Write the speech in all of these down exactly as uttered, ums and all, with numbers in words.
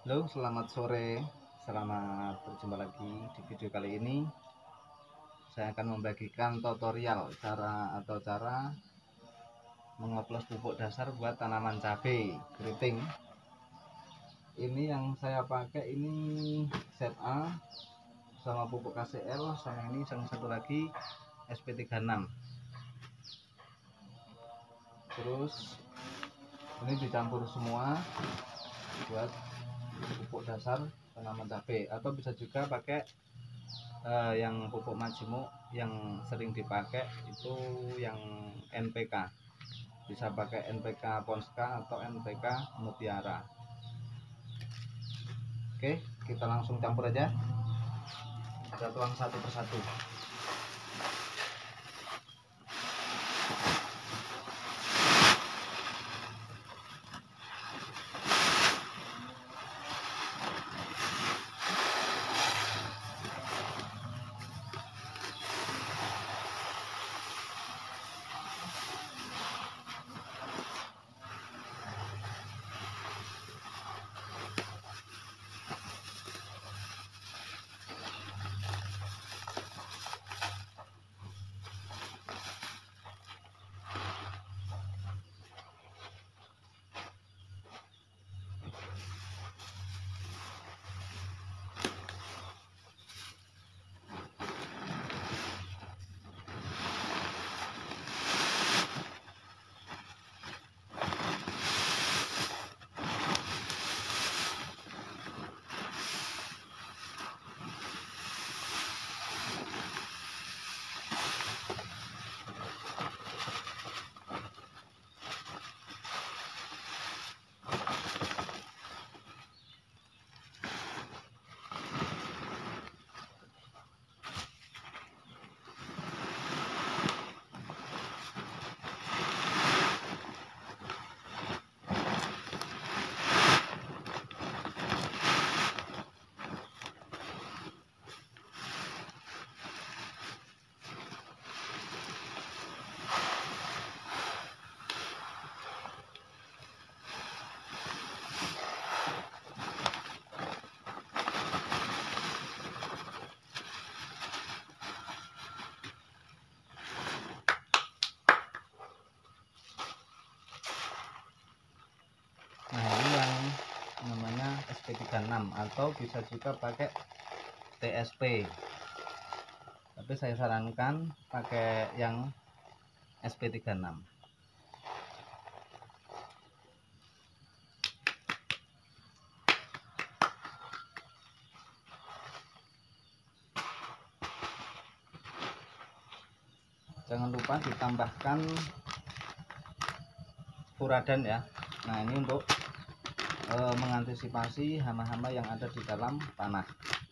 Halo, selamat sore. Selamat berjumpa lagi di video kali ini. Saya akan membagikan tutorial cara atau cara mengoplos pupuk dasar buat tanaman cabai keriting. Ini yang saya pakai ini Z A sama pupuk K C L, sama ini yang satu lagi S P tiga enam. Terus ini dicampur semua buat pupuk dasar tanaman cabai, atau bisa juga pakai uh, yang pupuk majemuk yang sering dipakai itu yang N P K. Bisa pakai N P K Ponska atau N P K Mutiara. Oke, kita langsung campur aja. Kita tuang satu persatu. Nah, ini yang namanya S P tiga enam atau bisa juga pakai T S P. Tapi saya sarankan pakai yang S P tiga enam. Jangan lupa ditambahkan furadan ya. Nah, ini untuk e, mengantisipasi hama-hama yang ada di dalam tanah.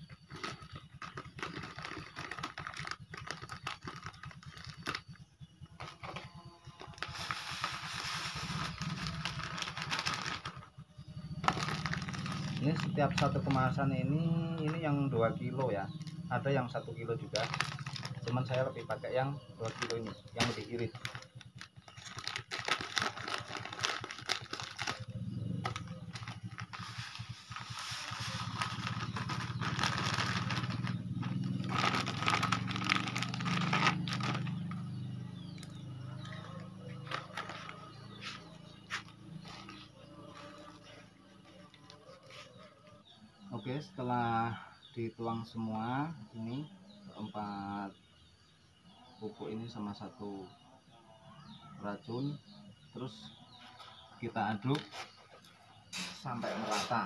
Ini setiap satu kemasan ini ini yang dua kilo ya. Ada yang satu kilo juga. Cuman saya lebih pakai yang dua kilo ini, yang lebih irit. Oke, setelah dituang semua ini empat pupuk ini sama satu racun, terus kita aduk sampai merata.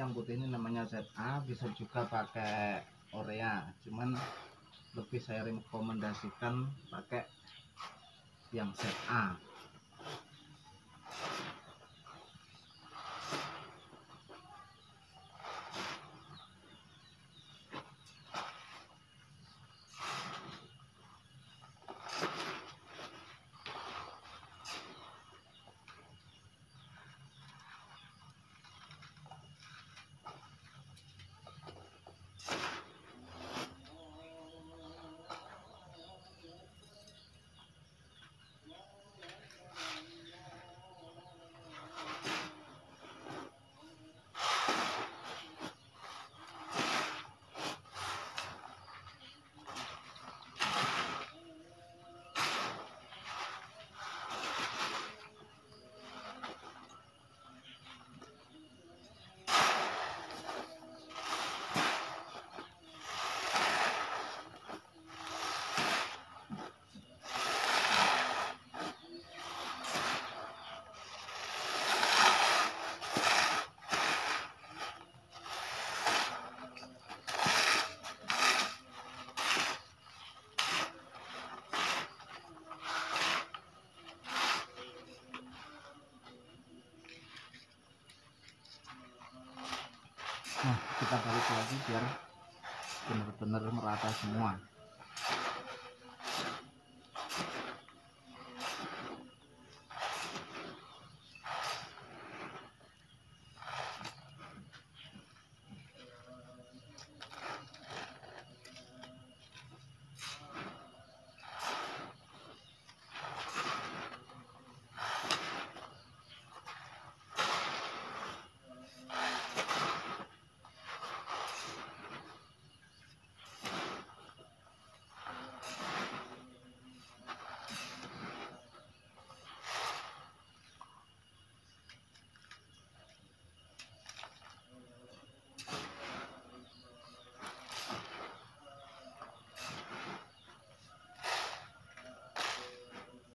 yang putih ini namanya Z A, bisa juga pakai Orea, cuman lebih saya rekomendasikan pakai yang Z A. Nah, kita balik lagi biar benar-benar merata semua.